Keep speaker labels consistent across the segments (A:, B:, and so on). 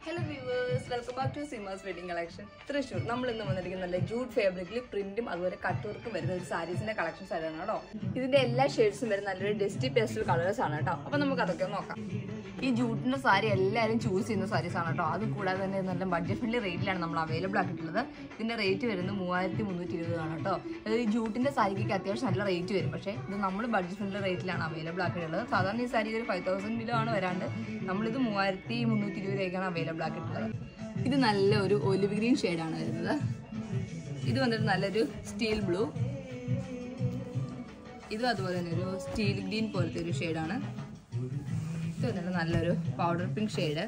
A: Hello viewers, welcome back to Sima's Wedding Collection. Thrissur. നമ്മൾ ഇന്ന് വന്നിരിക്കുന്ന ജൂട്ട് ഫാബ്രിക്കിൽ പ്രിന്റും അതുപോലെ കട്ട് വർക്കും വരുന്ന ഒരു സാരീസിന്റെ കളക്ഷൻസ് ആയിരുന്നു കേട്ടോ. ഇതിന്റെ എല്ലാ ഷെയ്ഡ്സും വരുന്ന നല്ലൊരു ഡസ്റ്റി പേസ്റ്റൽ കളേഴ്സ് ആണ് കേട്ടോ. അപ്പോൾ നമുക്ക് അതൊക്കെ നോക്കാം. ഈ ജൂട്ടിന്റെ സാരി എല്ലാവരും ചൂസ് ചെയ്യുന്ന സാരീസ് ആണ് കേട്ടോ. അത് കൂടാതെ തന്നെ നല്ല ബഡ്ജറ്റ് ഫ്രണ്ട്ലി റേറ്റിലാണ് നമ്മൾ അവൈലബിൾ ആക്കിയിട്ടുള്ളത്. ഇതിന്റെ റേറ്റ് വരുന്നത് 3320 ആണ് കേട്ടോ. അതായത് ഈ ജൂട്ടിന്റെ സാരിക്ക് അത്യാവശ്യം നല്ല റേറ്റ് വരും. പക്ഷേ ഇത് നമ്മൾ ബഡ്ജറ്റ് ഫ്രണ്ട്ലി റേറ്റിലാണ് അവൈലബിൾ ആക്കിയിട്ടുള്ളത്. സാധാരണ ഈ സാരി ഒരു 5000 ബിലോ ആണ് വരാണ്ട് നമ്മളിത് 3320 അവൈലബിൾ ആക്കിയിട്ടുള്ളത്. ഇത് നല്ല ഒരു ഒലിവ് ഗ്രീൻ ഷെയ്ഡാണ് വരുന്നത്. ഇത് വന്നിട്ട് നല്ലൊരു സ്റ്റീൽ ബ്ലൂ, ഇതും അതുപോലെ തന്നെ ഒരു സ്റ്റീൽ ഗ്രീൻ പോലത്തെ ഒരു ഷെയ്ഡാണ്. ഇത് വന്നിട്ട് നല്ലൊരു പൗഡർ പിങ്ക് ഷെയ്ഡ്,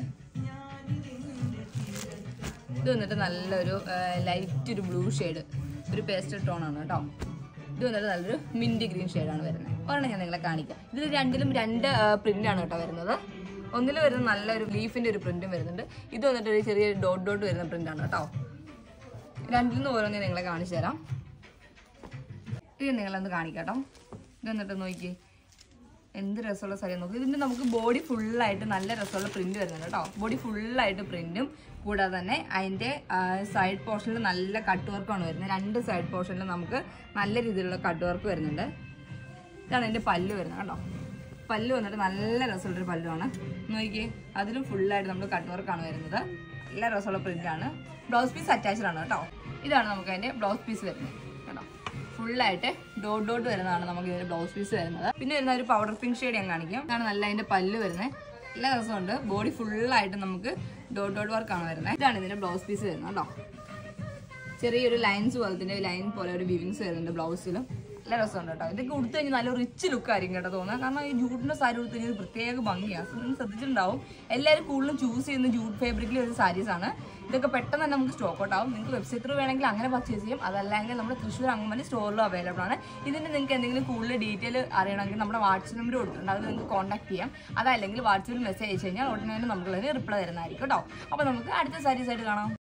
A: ഇത് വന്നിട്ട് നല്ലൊരു ലൈറ്റ് ഒരു ബ്ലൂ ഷെയ്ഡ്, ഒരു പേസ്റ്റൽ ടോൺ ആണ് കേട്ടോ. ഇത് വന്നിട്ട് നല്ലൊരു മിൻറ്റ് ഗ്രീൻ ഷെയ്ഡാണ് വരുന്നത്. ഒരെണ്ണം ഞാൻ നിങ്ങളെ കാണിക്കാം. ഇതിൽ രണ്ടിലും രണ്ട് പ്രിന്റാണ് കേട്ടോ വരുന്നത്. ഒന്നിൽ വരുന്ന നല്ലൊരു ലീഫിന്റെ ഒരു പ്രിന്റും വരുന്നുണ്ട്. ഇത് വന്നിട്ട് ഒരു ചെറിയ ഡോട്ട് ഡോട്ട് വരുന്ന പ്രിന്റാണ് കേട്ടോ. രണ്ടിൽ നിന്ന് ഓരോന്ന് നിങ്ങളെ കാണിച്ചു തരാം. ഇത് നിങ്ങളൊന്ന് കാണിക്കാം കേട്ടോ. ഇത് വന്നിട്ട് നോക്കി എന്ത് രസമുള്ള സാരി നോക്കി. ഇതിന്റെ നമുക്ക് ബോഡി ഫുള്ളായിട്ട് നല്ല രസമുള്ള പ്രിന്റ് വരുന്നുണ്ട് കേട്ടോ. ബോഡി ഫുള്ളായിട്ട് പ്രിന്റും കൂടാതെ തന്നെ അതിന്റെ സൈഡ് പോർഷനിൽ നല്ല കട്ട് വർക്കാണ് വരുന്നത്. രണ്ട് സൈഡ് പോർഷനിൽ നമുക്ക് നല്ല രീതിയിലുള്ള കട്ട് വർക്ക് വരുന്നുണ്ട്. ഇതാണ് അതിന്റെ പല്ല് വരുന്നത് കേട്ടോ. പല്ല് വന്നിട്ട് നല്ല രസമുള്ളൊരു പല്ലുമാണ് നോക്കിയേ. അതിലും ഫുള്ളായിട്ട് നമ്മൾ കട്ട് വർക്കാണ് വരുന്നത്. നല്ല രസമുള്ള പ്രിന്റാണ്. ബ്ലൗസ് പീസ് അറ്റാച്ച്ഡ് ആണ് കേട്ടോ. ഇതാണ് നമുക്ക് അതിന്റെ ബ്ലൗസ് പീസ് വരുന്നത് കേട്ടോ. ഫുള്ളായിട്ട് ഡോട്ട് ഡോട്ട് വരുന്നതാണ് നമുക്ക് ഇതിന്റെ ബ്ലൗസ് പീസ് വരുന്നത്. പിന്നെ വരുന്ന ഒരു പൗഡർ പിങ്ക് ഷെയ്ഡ് ഞാൻ കാണിക്കാം. ഇതാണ് നല്ല അതിന്റെ പല്ല് വരുന്നത്. നല്ല രസമുണ്ട്. ബോഡി ഫുള്ളായിട്ട് നമുക്ക് ഡോട്ട് ഡോട്ട് വർക്കാണ് വരുന്നത്. ഇതാണ് ഇതിന്റെ ബ്ലൗസ് പീസ് വരുന്നത് കേട്ടോ. ചെറിയൊരു ലൈൻസ് പോലത്തെ ലൈൻ പോലെ ഒരു വിവിങ്സ് വരുന്നുണ്ട് ബ്ലൗസിലും. നല്ല രസമുണ്ട് കേട്ടോ. ഇതൊക്കെ ഉടുത്തു കഴിഞ്ഞാൽ നല്ല റിച്ച് ലുക്ക് ആയിരിക്കും കേട്ടോ തോന്നുക. കാരണം ഈ ജൂട്ടിന്റെ സാരി ഉടുത്തു കഴിഞ്ഞാൽ പ്രത്യേക ഭംഗിയാണ്. നിങ്ങൾ ശ്രദ്ധിച്ചിട്ടുണ്ടാവും, എല്ലാവരും കൂടുതലും ചൂസ് ചെയ്യുന്ന ജൂട്ട് ഫാബ്രിക്കിൽ ഒരു സാരീസ് ആണ്. ഇതൊക്കെ പെട്ടെന്ന് തന്നെ നമുക്ക് സ്റ്റോക്ക് ഔട്ട് ആവും. നിങ്ങൾക്ക് വെബ്സൈറ്റ് ത്രൂ വേണമെങ്കിൽ അങ്ങനെ പർച്ചേസ് ചെയ്യും. അതല്ലെങ്കിൽ നമ്മുടെ തൃശ്ശൂർ അങ്കമാലി സ്റ്റോറിലും അവൈലബിൾ ആണ്. ഇതിന് നിങ്ങൾക്ക് എന്തെങ്കിലും കൂടുതൽ ഡീറ്റെയിൽ അറിയണമെങ്കിൽ നമ്മുടെ വാട്സ്ആപ്പ് നമ്പർ കൊടുത്തിട്ടുണ്ട്. അത് നിങ്ങൾക്ക് കോൺടാക്ട് ചെയ്യാം. അതല്ലെങ്കിൽ വാട്സ്ആപ്പിൽ മെസ്സേജ് അയച്ചു കഴിഞ്ഞാൽ ഉടനെ നമുക്കുള്ളതിന് റിപ്ലൈ തരുന്നതായിരിക്കും കേട്ടോ. അപ്പോൾ നമുക്ക് അടുത്ത സാരീസ് ആയിട്ട് കാണാം.